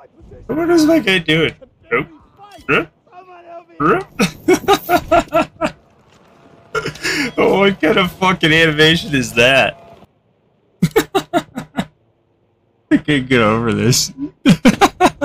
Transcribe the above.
What is my guy doing? Nope. Oh, what kind of fucking animation is that? I can't get over this.